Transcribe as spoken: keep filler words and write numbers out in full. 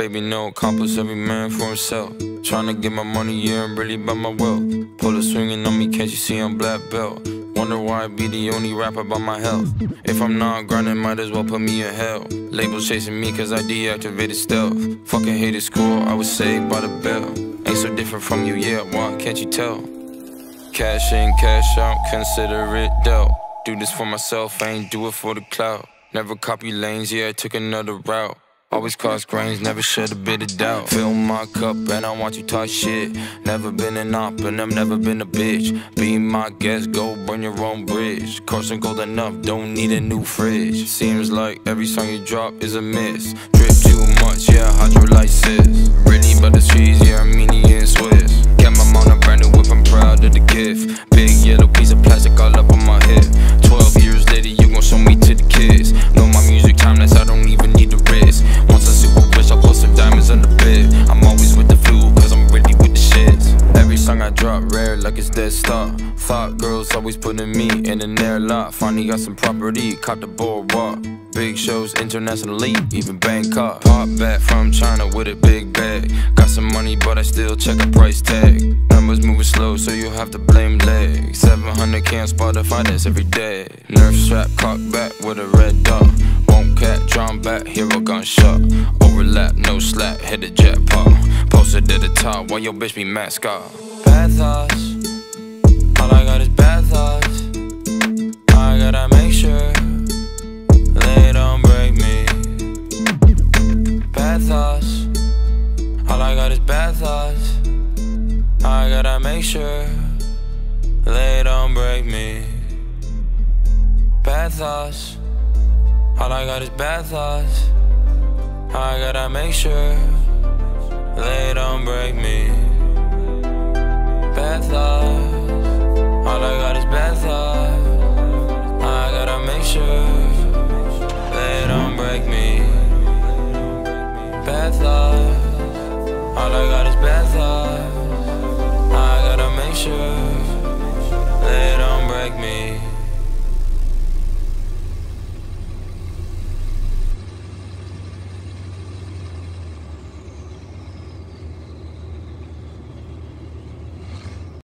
baby, no accomplice, every man for himself. Tryna get my money, yeah, I'm really by my wealth. Pull a swinging on me, can't you see I'm black belt? Wonder why I be the only rapper about my health. If I'm not grinding, might as well put me in hell. Labels chasing me cause I deactivated stealth. Fucking hated school, I was saved by the bell. Ain't so different from you, yeah, why can't you tell? Cash in, cash out, consider it dealt. Do this for myself, I ain't do it for the clout. Never copy lanes, yeah, I took another route. Always cause grains, never shed a bit of doubt. Fill my cup and I want you talk shit. Never been an op and I've never been a bitch. Be my guest, go burn your own bridge. Course ain't gold enough, don't need a new fridge. Seems like every song you drop is a miss. Drip too much, yeah, hydrolysis. Really about the streets, yeah, Armenian, Swiss. Got my mom a brand new whip, I'm proud of the gift. Big yellow piece of plastic all up on my hip. Twelve years later, you gon' show me to the kids. Know my music timeless, I don't even need the risk. Once I'm super rich, I'll post some diamonds on the bed. I'm always with the flu, cause I'm ready with the shits. Every song I drop, rare like it's dead stock. Thought girls always putting me in an air lot. Finally got some property, caught the boardwalk. Big shows internationally, even Bangkok. Pop back from China with a big bag. Got some money, but I still check a price tag. Numbers moving slow, so you have to blame legs. seven hundred K on Spotify, that's every day. Nerf strap, cock back with a red dot. Won't cat, drawn back, hero gunshot. Overlap, no slack, hit the jackpot. Posted at the top, while your bitch be mascot. Bad thoughts, all I got is bad thoughts. I gotta make sure they don't break me. Bad thoughts, all I got is bad thoughts. I gotta make sure they don't break me. Bad thoughts, all I got is bad thoughts. I gotta make sure they don't break me. Bad thoughts, all I got is bad thoughts. I gotta make sure they don't break me. Bad thoughts, all I got is bad